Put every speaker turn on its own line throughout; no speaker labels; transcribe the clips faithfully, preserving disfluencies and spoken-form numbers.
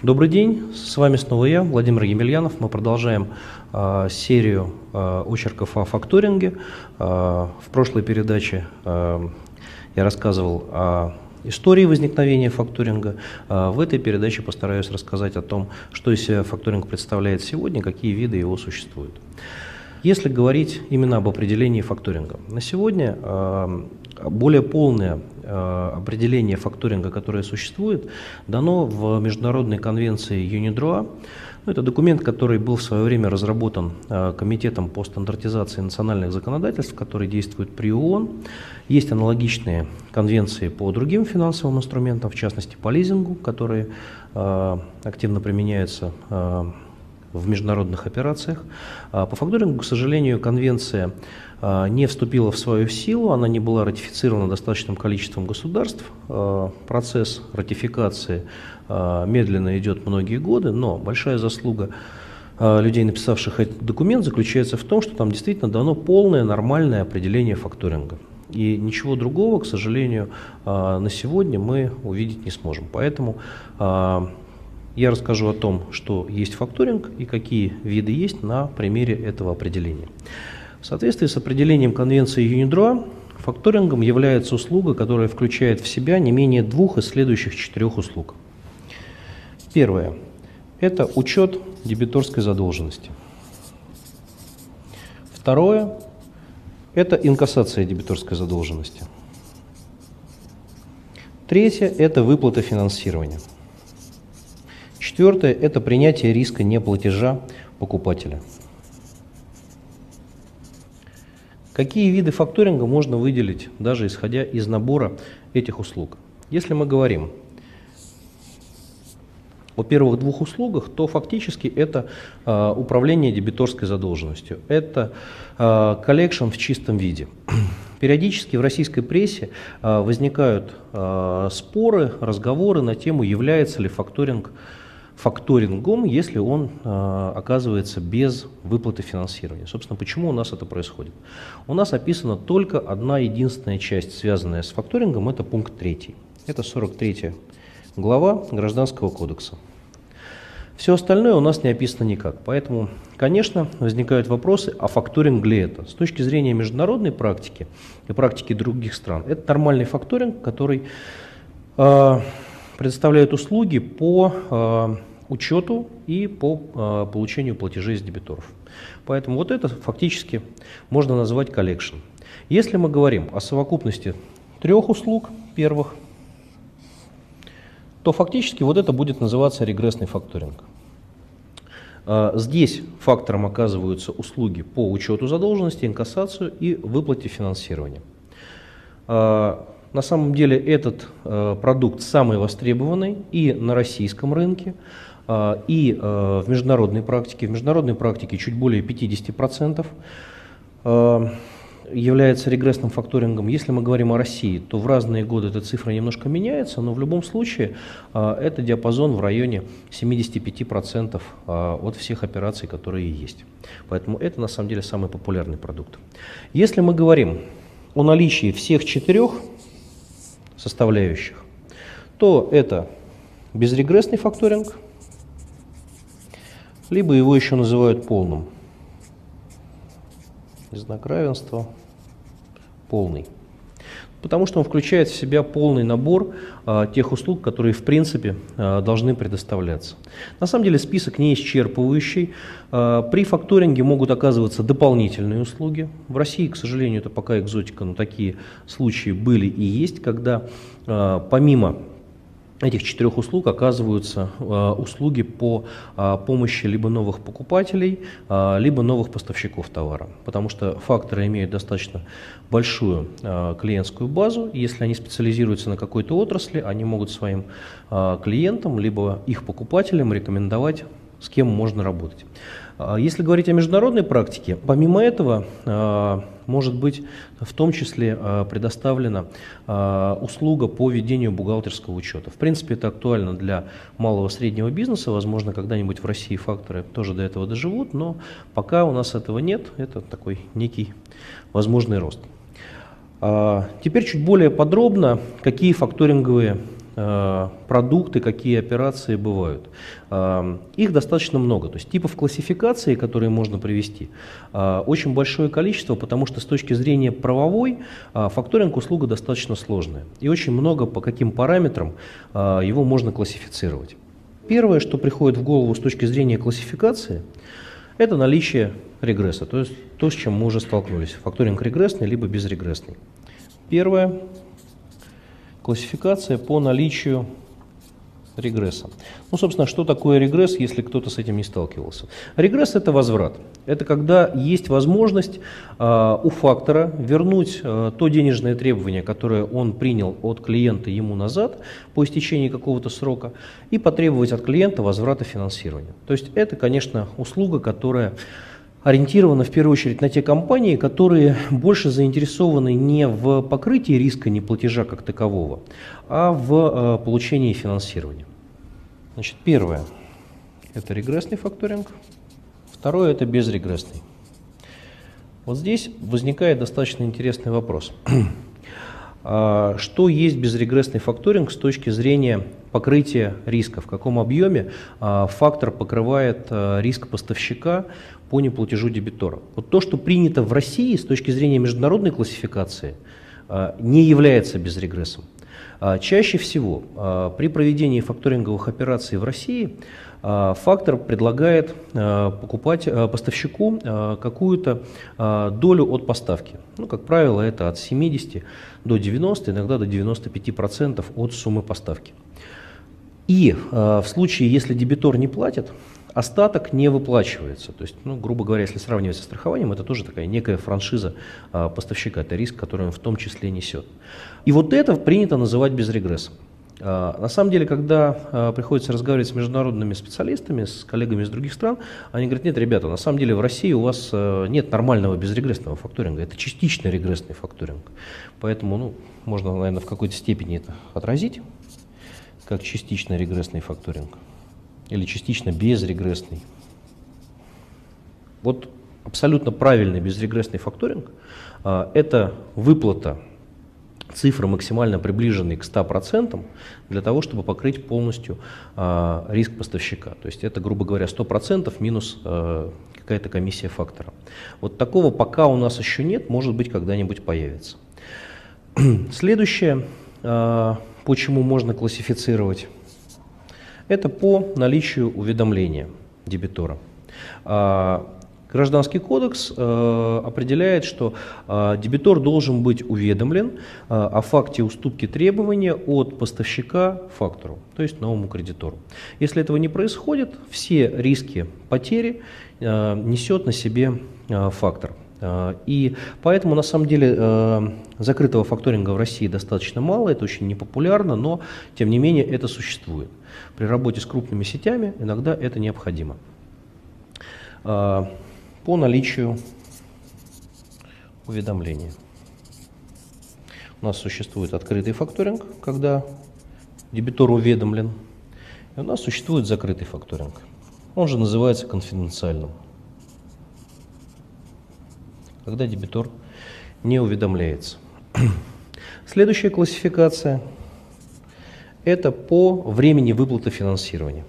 Добрый день, с вами снова я, Владимир Емельянов. Мы продолжаем э, серию э, очерков о факторинге. Э, в прошлой передаче э, я рассказывал о истории возникновения факторинга. Э, в этой передаче постараюсь рассказать о том, что из себя факторинг представляет сегодня, какие виды его существуют. Если говорить именно об определении факторинга, на сегодня э, более полное э, определение факторинга, которое существует, дано в Международной конвенции ЮНИДРОА. Ну, это документ, который был в свое время разработан э, Комитетом по стандартизации национальных законодательств, который действует при ООН. Есть аналогичные конвенции по другим финансовым инструментам, в частности по лизингу, которые э, активно применяются э, в международных операциях. По факторингу, к сожалению, конвенция не вступила в свою силу, она не была ратифицирована достаточным количеством государств. Процесс ратификации медленно идет многие годы, но большая заслуга людей, написавших этот документ, заключается в том, что там действительно дано полное нормальное определение факторинга. И ничего другого, к сожалению, на сегодня мы увидеть не сможем. Поэтому я расскажу о том, что есть факторинг и какие виды есть на примере этого определения. В соответствии с определением конвенции ЮНИДРОА, факторингом является услуга, которая включает в себя не менее двух из следующих четырех услуг. Первое – это учет дебиторской задолженности. Второе – это инкассация дебиторской задолженности. Третье – это выплата финансирования. Четвертое – это принятие риска неплатежа покупателя. Какие виды факторинга можно выделить, даже исходя из набора этих услуг? Если мы говорим о первых двух услугах, то фактически это э, управление дебиторской задолженностью, это коллекшн э, в чистом виде. Периодически в российской прессе э, возникают э, споры, разговоры на тему, является ли факторинг факторингом, если он э, оказывается без выплаты финансирования. Собственно, почему у нас это происходит? У нас описана только одна единственная часть, связанная с факторингом, это пункт третий. Это сорок третья глава Гражданского кодекса. Все остальное у нас не описано никак. Поэтому, конечно, возникают вопросы, а факторинг ли это? С точки зрения международной практики и практики других стран, это нормальный факторинг, который э, предоставляет услуги по э, учету и по э, получению платежей с дебиторов. Поэтому вот это фактически можно назвать коллекшн. Если мы говорим о совокупности трех услуг первых, то фактически вот это будет называться регрессный факторинг. Э, здесь фактором оказываются услуги по учету задолженности, инкассацию и выплате финансирования. Э, На самом деле этот э, продукт самый востребованный и на российском рынке, э, и э, в международной практике. В международной практике чуть более пятьдесят процентов э, является регрессным факторингом. Если мы говорим о России, то в разные годы эта цифра немножко меняется, но в любом случае э, это диапазон в районе семидесяти пяти процентов э, от всех операций, которые есть. Поэтому это на самом деле самый популярный продукт. Если мы говорим о наличии всех четырех составляющих, то это безрегрессный факторинг, либо его еще называют полным. Знак равенства полный. Потому что он включает в себя полный набор а, тех услуг, которые в принципе а, должны предоставляться. На самом деле список не исчерпывающий. А, при факторинге могут оказываться дополнительные услуги. В России, к сожалению, это пока экзотика, но такие случаи были и есть, когда а, помимо этих четырех услуг оказываются э, услуги по э, помощи либо новых покупателей, э, либо новых поставщиков товара. Потому что факторы имеют достаточно большую э, клиентскую базу. И если они специализируются на какой-то отрасли, они могут своим э, клиентам, либо их покупателям рекомендовать, с кем можно работать. Если говорить о международной практике, помимо этого может быть в том числе предоставлена услуга по ведению бухгалтерского учета. В принципе, это актуально для малого и среднего бизнеса. Возможно, когда-нибудь в России факторы тоже до этого доживут, но пока у нас этого нет. Это такой некий возможный рост. Теперь чуть более подробно, какие факторинговые э, продукты, какие операции бывают. Э, их достаточно много, то есть типов классификации, которые можно привести, э, очень большое количество, потому что с точки зрения правовой э, факторинг услуга достаточно сложная. И очень много по каким параметрам э, его можно классифицировать. Первое, что приходит в голову с точки зрения классификации, это наличие регресса, то есть то, с чем мы уже столкнулись. Факторинг регрессный, либо безрегрессный. Первое. Классификация по наличию регресса. Ну, собственно, что такое регресс, если кто-то с этим не сталкивался? Регресс – это возврат. Это когда есть возможность э, у фактора вернуть э, то денежное требование, которое он принял от клиента ему назад по истечении какого-то срока, и потребовать от клиента возврата финансирования. То есть это, конечно, услуга, которая ориентирована в первую очередь на те компании, которые больше заинтересованы не в покрытии риска неплатежа как такового, а в э, получении финансирования. Значит, первое – это регрессный факторинг, второе – это безрегрессный. Вот здесь возникает достаточно интересный вопрос. Что есть безрегрессный факторинг с точки зрения покрытия риска? В каком объеме фактор покрывает риск поставщика по неплатежу дебитора? Вот то, что принято в России с точки зрения международной классификации, не является безрегрессом. Чаще всего при проведении факторинговых операций в России фактор предлагает покупать поставщику какую-то долю от поставки. Ну, как правило, это от семидесяти до девяноста, иногда до девяноста пяти процентов от суммы поставки. И в случае, если дебитор не платит, остаток не выплачивается. То есть, ну, грубо говоря, если сравнивать со страхованием, это тоже такая некая франшиза а, поставщика, это риск, который он в том числе несет. И вот это принято называть безрегрессом. А, на самом деле, когда а, приходится разговаривать с международными специалистами, с коллегами из других стран, они говорят: нет, ребята, на самом деле в России у вас а, нет нормального безрегрессного факторинга, это частично регрессный факторинг. Поэтому, ну, можно, наверное, в какой-то степени это отразить, как частично регрессный факторинг. Или частично безрегрессный. Вот абсолютно правильный безрегрессный факторинг а, – это выплата цифры, максимально приближенной к ста процентам, для того, чтобы покрыть полностью а, риск поставщика. То есть это, грубо говоря, сто процентов минус а, какая-то комиссия фактора. Вот такого пока у нас еще нет, может быть, когда-нибудь появится. Следующее, а, по чему можно классифицировать, это по наличию уведомления дебитора. Гражданский кодекс определяет, что дебитор должен быть уведомлен о факте уступки требования от поставщика фактору, то есть новому кредитору. Если этого не происходит, все риски потери несет на себе фактор. И поэтому, на самом деле, закрытого факторинга в России достаточно мало, это очень непопулярно, но, тем не менее, это существует. При работе с крупными сетями иногда это необходимо. По наличию уведомления. У нас существует открытый факторинг, когда дебитор уведомлен, и у нас существует закрытый факторинг. Он же называется конфиденциальным, когда дебитор не уведомляется. Следующая классификация – это по времени выплаты финансирования.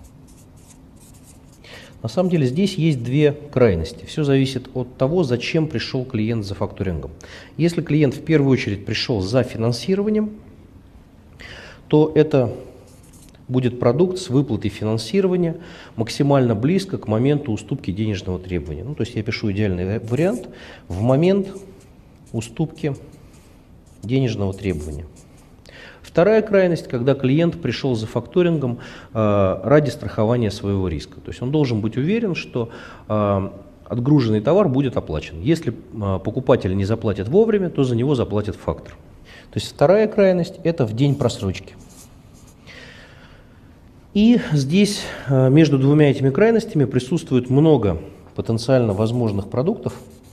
На самом деле здесь есть две крайности. Все зависит от того, зачем пришел клиент за факторингом. Если клиент в первую очередь пришел за финансированием, то это будет продукт с выплатой финансирования максимально близко к моменту уступки денежного требования. Ну, то есть я пишу идеальный вариант в момент уступки денежного требования. Вторая крайность, когда клиент пришел за факторингом э, ради страхования своего риска. То есть он должен быть уверен, что э, отгруженный товар будет оплачен. Если э, покупатель не заплатит вовремя, то за него заплатит фактор. То есть вторая крайность – это в день просрочки. И здесь э, между двумя этими крайностями присутствует много потенциально возможных продуктов.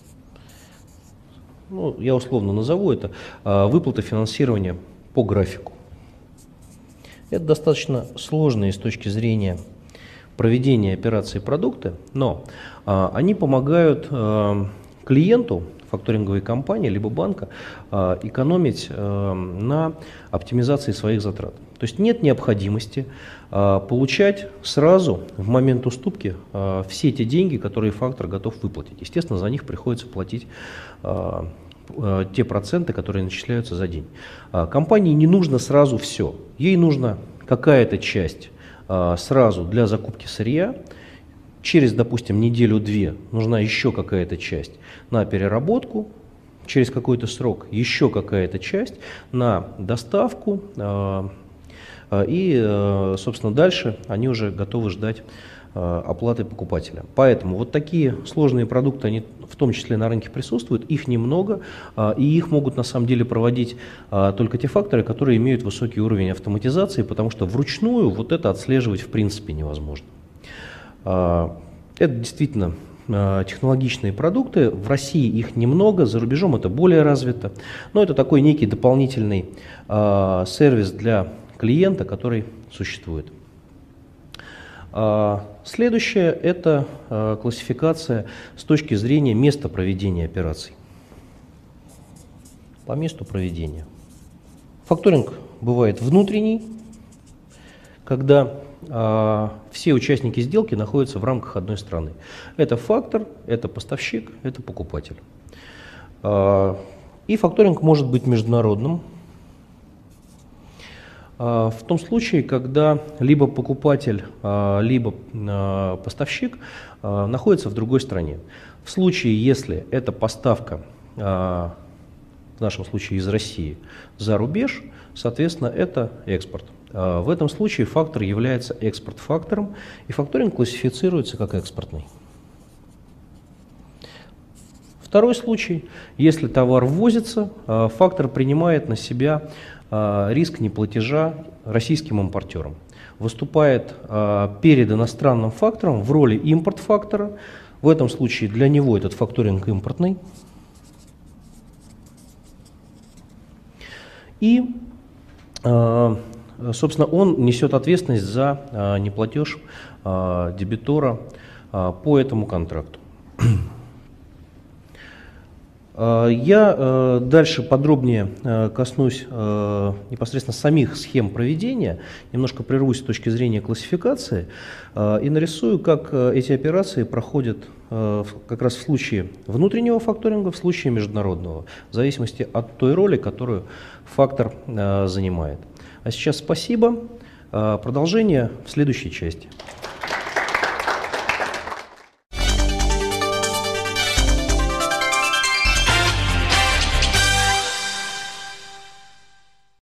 Ну, я условно назову это э, выплата финансирования по графику. Это достаточно сложные с точки зрения проведения операции продукты, но а, они помогают а, клиенту факторинговой компании либо банка а, экономить а, на оптимизации своих затрат. То есть нет необходимости а, получать сразу в момент уступки а, все те деньги, которые фактор готов выплатить. Естественно, за них приходится платить а, а, те проценты, которые начисляются за день. А, компании не нужно сразу все. Ей нужна какая-то часть а, сразу для закупки сырья. Через, допустим, неделю-две нужна еще какая-то часть на переработку. Через какой-то срок еще какая-то часть на доставку. А, И, собственно, дальше они уже готовы ждать оплаты покупателя. Поэтому вот такие сложные продукты, они в том числе на рынке присутствуют, их немного, и их могут на самом деле проводить только те факторы, которые имеют высокий уровень автоматизации, потому что вручную вот это отслеживать в принципе невозможно. Это действительно технологичные продукты, в России их немного, за рубежом это более развито, но это такой некий дополнительный сервис для клиента, который существует. Следующее – это классификация с точки зрения места проведения операций. По месту проведения. Факторинг бывает внутренний, когда все участники сделки находятся в рамках одной страны. Это фактор, это поставщик, это покупатель. И факторинг может быть международным. В том случае, когда либо покупатель, либо поставщик находится в другой стране. В случае, если это поставка, в нашем случае из России, за рубеж, соответственно, это экспорт. В этом случае фактор является экспорт-фактором, и факторинг классифицируется как экспортный. Второй случай, если товар ввозится, фактор принимает на себя риск неплатежа российским импортерам. Выступает перед иностранным фактором в роли импорт-фактора. В этом случае для него этот факторинг импортный. И, собственно, он несет ответственность за неплатеж дебитора по этому контракту. Я дальше подробнее коснусь непосредственно самих схем проведения, немножко прервусь с точки зрения классификации и нарисую, как эти операции проходят как раз в случае внутреннего факторинга, в случае международного, в зависимости от той роли, которую фактор занимает. А сейчас спасибо. Продолжение в следующей части.